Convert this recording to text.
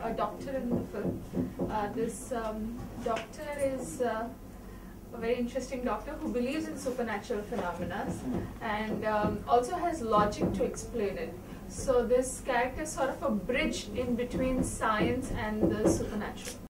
a doctor in the film. This doctor is a very interesting doctor who believes in supernatural phenomena and also has logic to explain it. So this character is sort of a bridge in between science and the supernatural.